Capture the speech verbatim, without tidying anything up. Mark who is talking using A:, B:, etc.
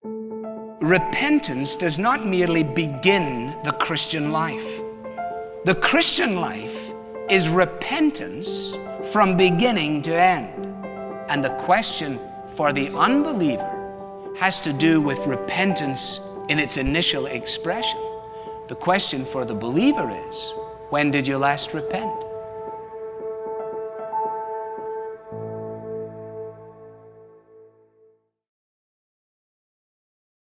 A: Repentance does not merely begin the Christian life. The Christian life is repentance from beginning to end. And the question for the unbeliever has to do with repentance in its initial expression. The question for the believer is, when did you last repent?